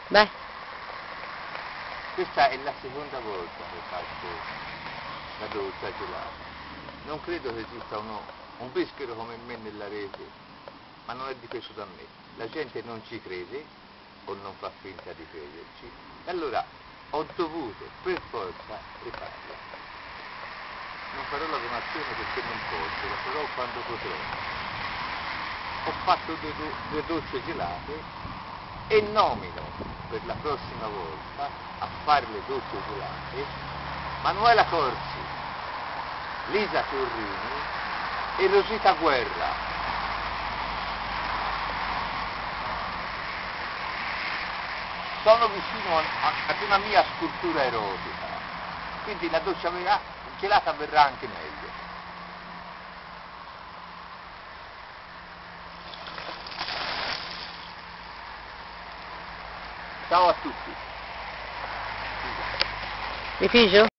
Beh, Questa è la seconda volta che faccio la doccia gelata. Non credo che esista un peschero come me nella rete, ma non è dipeso da me. La gente non ci crede o non fa finta di crederci, e allora ho dovuto per forza rifarla. Non farò la donazione perché non posso, la farò quando potrò. Ho fatto due docce gelate e nomino per la prossima volta a fare le docce gelate Manuela Corsi, Lisa Torrini e Rosita Guerra. Sono vicino ad una mia scultura erotica, quindi la doccia gelata verrà anche meglio. Ciao a tutti. rifugio?